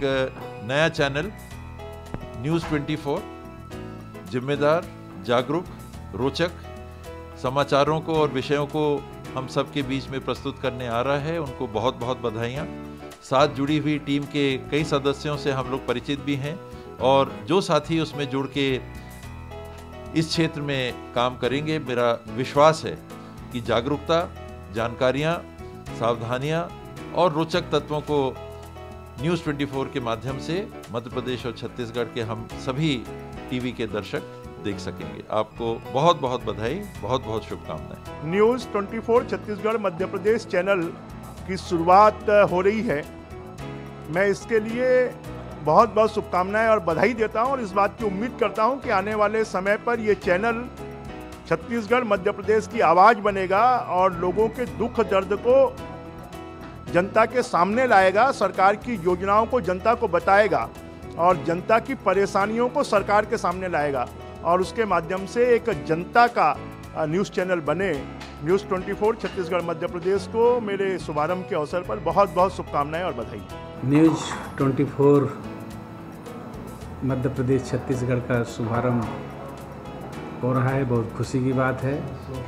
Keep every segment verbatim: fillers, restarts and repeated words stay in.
नया channel news चौबीस, जिम्मेदार, जागरूक, रोचक समाचारों को और विषयों को हम सबके बीच में प्रस्तुत करने आ रहा है। उनको बहुत बहुत बधाइयाँ। साथ जुड़ी हुई टीम के कई सदस्यों से हम लोग परिचित भी हैं और जो साथी उसमें जुड़ के इस क्षेत्र में काम करेंगे, मेरा विश्वास है कि जागरूकता, जानकारियाँ, सावधानियाँ और रोचक तत्वों को न्यूज़ चौबीस के माध्यम से मध्य प्रदेश और छत्तीसगढ़ के हम सभी टीवी के दर्शक देख सकेंगे। आपको बहुत बहुत बधाई, बहुत बहुत शुभकामनाएं। न्यूज़ चौबीस छत्तीसगढ़ मध्य प्रदेश चैनल की शुरुआत हो रही है। मैं इसके लिए बहुत बहुत शुभकामनाएं और बधाई देता हूं और इस बात की उम्मीद करता हूं कि आने वाले समय पर ये चैनल छत्तीसगढ़ मध्य प्रदेश की आवाज़ बनेगा और लोगों के दुख दर्द को जनता के सामने लाएगा, सरकार की योजनाओं को जनता को बताएगा और जनता की परेशानियों को सरकार के सामने लाएगा और उसके माध्यम से एक जनता का न्यूज़ चैनल बने। न्यूज़ चौबीस छत्तीसगढ़ मध्य प्रदेश को मेरे शुभारंभ के अवसर पर बहुत बहुत शुभकामनाएं और बधाई। न्यूज़ चौबीस मध्य प्रदेश छत्तीसगढ़ का शुभारंभ हो रहा है, बहुत खुशी की बात है।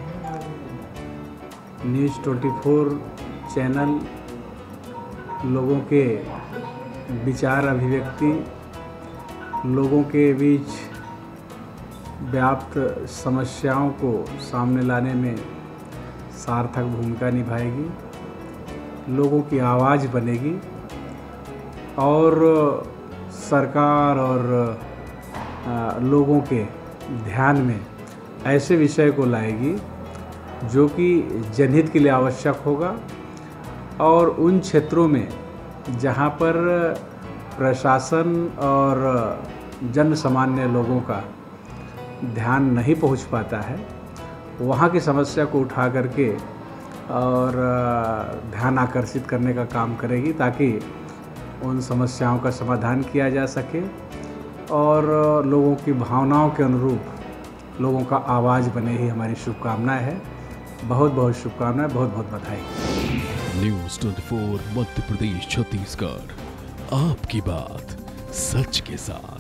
न्यूज़ चौबीस चैनल लोगों के विचार अभिव्यक्ति, लोगों के बीच व्याप्त समस्याओं को सामने लाने में सार्थक भूमिका निभाएगी, लोगों की आवाज़ बनेगी और सरकार और आ, लोगों के ध्यान में ऐसे विषय को लाएगी जो कि जनहित के लिए आवश्यक होगा और उन क्षेत्रों में जहां पर प्रशासन और जन सामान्य लोगों का ध्यान नहीं पहुंच पाता है, वहां की समस्या को उठा करके और ध्यान आकर्षित करने का काम करेगी ताकि उन समस्याओं का समाधान किया जा सके और लोगों की भावनाओं के अनुरूप लोगों का आवाज़ बने ही हमारी शुभकामनाएं है। बहुत बहुत शुभकामनाएं, बहुत बहुत बधाई। न्यूज़ चौबीस मध्य प्रदेश छत्तीसगढ़, आपकी बात सच के साथ।